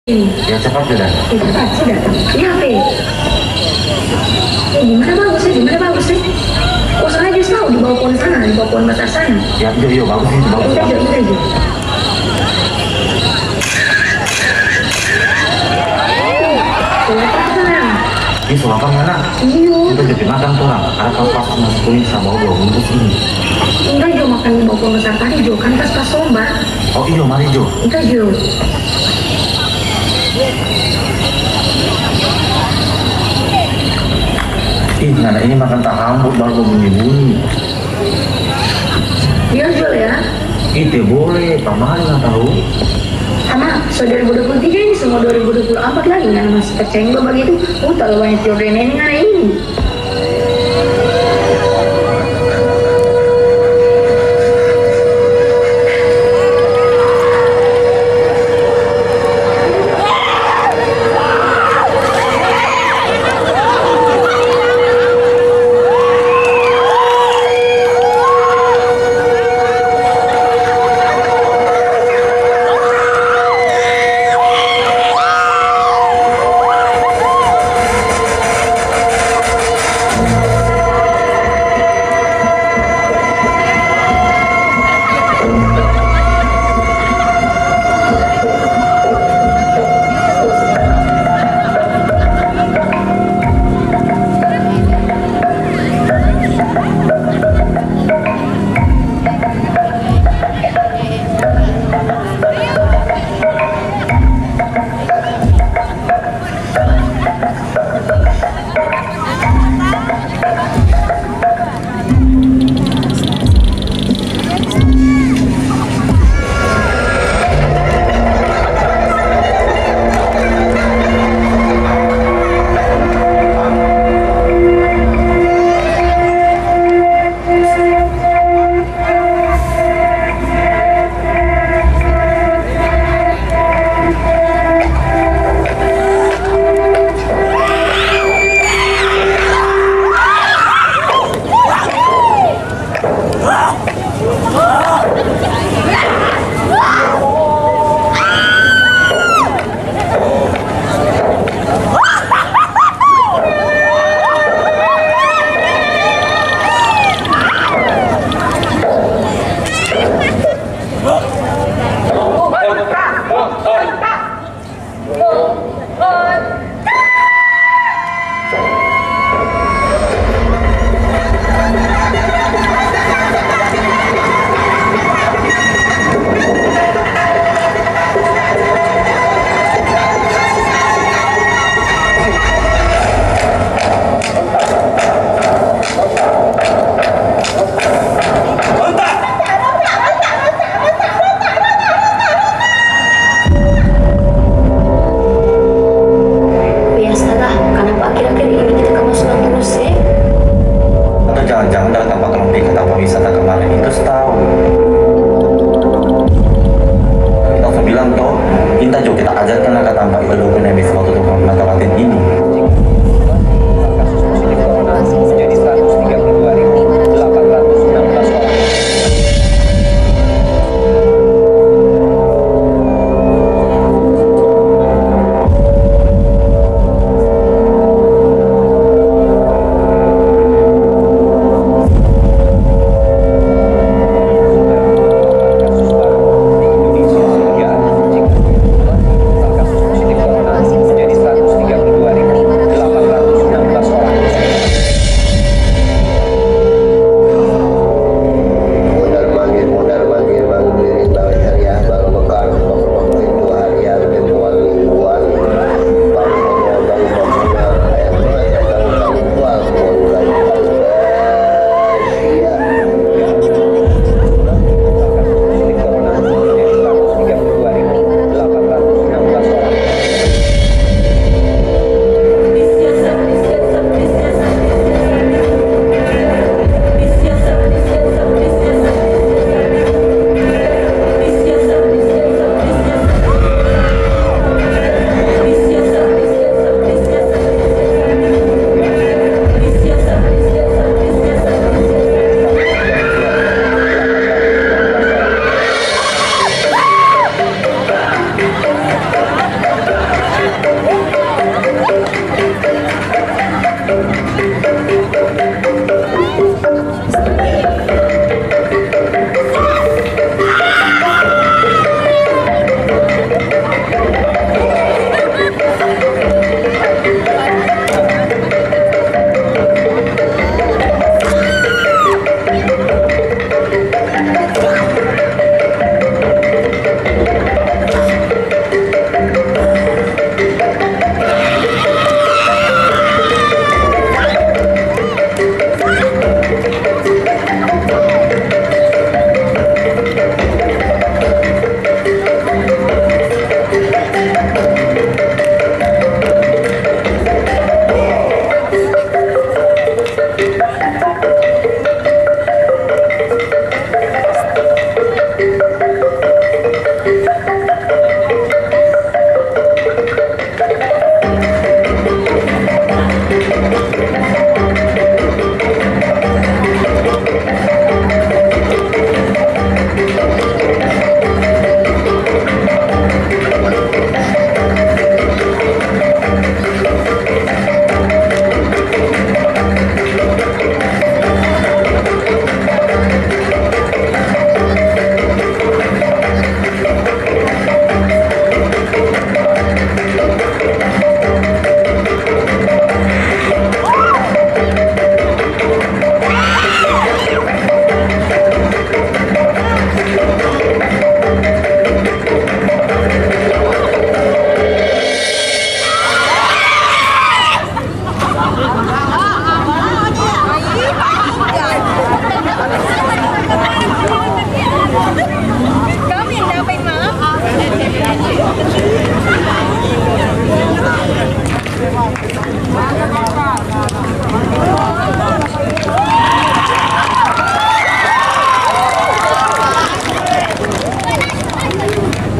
Ya cepat sudah. Cepat sudah. Ini HP. Gimana bagus sih? Gimana bagus sih? Oh sana aja tahu di bawah pohon sana, di bawah pohon batas sana. Ya, yo bagus itu bagus. Udah aja. Ini sulapkan mana? Iya. Kita jadi makan orang. Ada pas masukin sama dua bungkus ini. Enggak Jo makan di bawah pohon besar tadi Jo kan pas sombar. Oh iya mari Jo. Enggak Jo. Ih, nana ini makan tak hambur baru bunyi-bunyi. Iya Jo ya. Itu boleh, pamali nggak tahu. Sama so 2023 ini semua 2024 lagi nggak masih percaya begitu. Terlalu banyak jodoh ini nggak ini.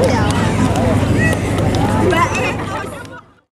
Ya.